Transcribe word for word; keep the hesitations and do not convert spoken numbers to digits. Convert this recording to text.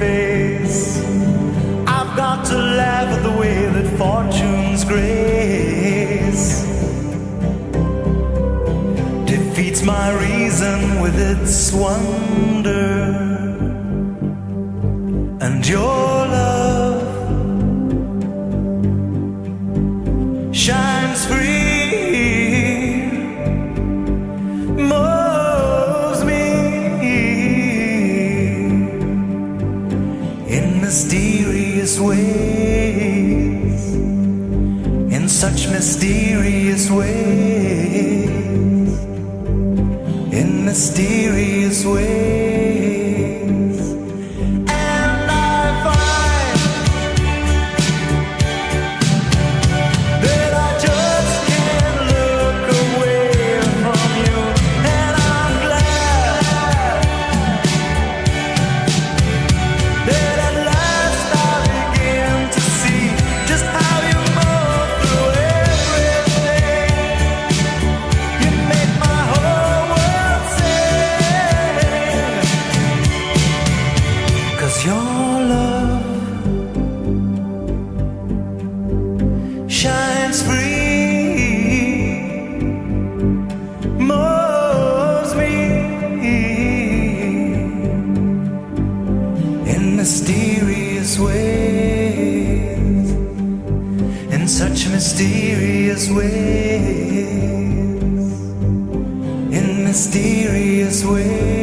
face. I've got to laugh at the way that fortune's grace defeats my reason with its wonder. And your love shines free, moves me in mysterious ways, in such mysterious ways, in mysterious ways. Your love shines free, moves me in mysterious ways, in such mysterious ways, in mysterious ways.